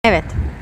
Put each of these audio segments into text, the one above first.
Evet.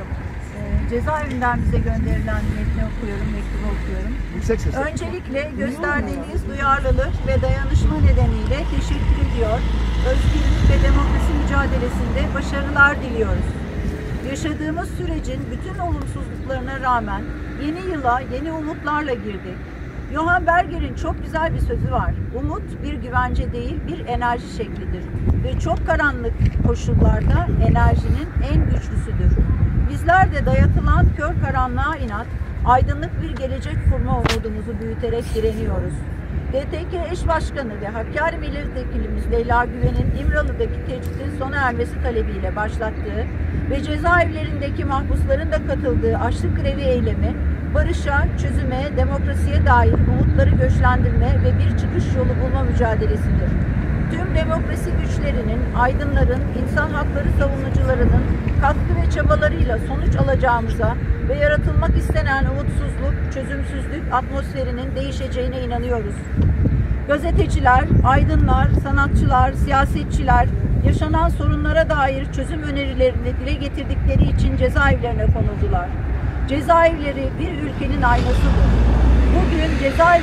Cezaevinden bize gönderilen mektubu okuyorum. Yüksek sesle. Öncelikle gösterdiğiniz duyarlılık ve dayanışma nedeniyle teşekkür ediyor. Özgürlük ve demokrasi mücadelesinde başarılar diliyoruz. Yaşadığımız sürecin bütün olumsuzluklarına rağmen yeni yıla yeni umutlarla girdik. Johann Berger'in çok güzel bir sözü var. Umut bir güvence değil, bir enerji şeklidir. Ve çok karanlık koşullarda enerjinin en güçlüsüdür. Bizler de dayatılan kör karanlığa inat, aydınlık bir gelecek kurma umudumuzu büyüterek direniyoruz. DTK eş başkanı ve Hakkari milletvekilimiz Leyla Güven'in İmralı'daki tecritin sona ermesi talebiyle başlattığı ve cezaevlerindeki mahpusların da katıldığı açlık grevi eylemi, barışa, çözüme, demokrasiye dair umutları göçlendirme ve bir çıkış yolu bulma mücadelesidir. Tüm demokrasi güçlerinin, aydınların, insan hakları savunucularının katkı ve çabalarıyla sonuç alacağımıza ve yaratılmak istenen umutsuzluk, çözümsüzlük atmosferinin değişeceğine inanıyoruz. Gazeteciler, aydınlar, sanatçılar, siyasetçiler yaşanan sorunlara dair çözüm önerilerini dile getirdikleri için cezaevlerine konuldular. Cezaevleri bir ülkenin aynasıdır. Bugün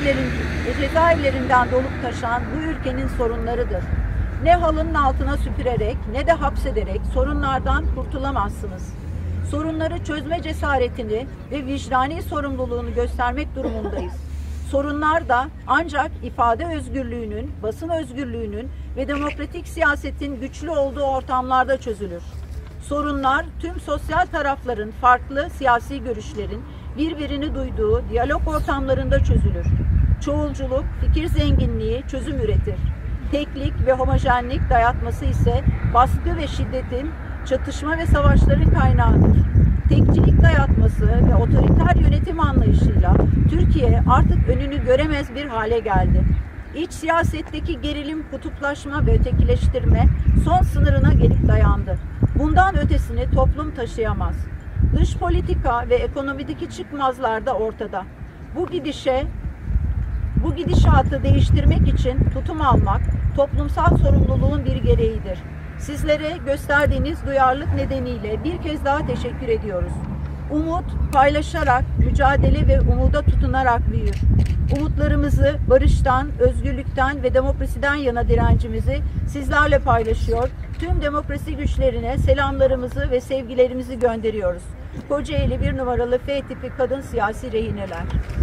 cezaevlerinden dolup taşan bu ülkenin sorunlarıdır. Ne halının altına süpürerek ne de hapsederek sorunlardan kurtulamazsınız. Sorunları çözme cesaretini ve vicdani sorumluluğunu göstermek durumundayız. Sorunlar da ancak ifade özgürlüğünün, basın özgürlüğünün ve demokratik siyasetin güçlü olduğu ortamlarda çözülür. Sorunlar tüm sosyal tarafların farklı siyasi görüşlerin birbirini duyduğu diyalog ortamlarında çözülür. Çoğulculuk, fikir zenginliği çözüm üretir. Teklik ve homojenlik dayatması ise baskı ve şiddetin, çatışma ve savaşların kaynağıdır. Tekçilik dayatması ve otoriter yönetim anlayışıyla Türkiye artık önünü göremez bir hale geldi. İç siyasetteki gerilim, kutuplaşma ve ötekileştirme son sınırına gelip dayandı. Bundan ötesini toplum taşıyamaz. Dış politika ve ekonomideki çıkmazlar da ortada. Bu gidişatı değiştirmek için tutum almak toplumsal sorumluluğun bir gereğidir. Sizlere gösterdiğiniz duyarlılık nedeniyle bir kez daha teşekkür ediyoruz. Umut paylaşarak, mücadele ve umuda tutunarak büyür. Umutlarımızı barıştan, özgürlükten ve demokrasiden yana direncimizi sizlerle paylaşıyor. Tüm demokrasi güçlerine selamlarımızı ve sevgilerimizi gönderiyoruz. Kocaeli 1 numaralı F tipi kadın siyasi rehineler.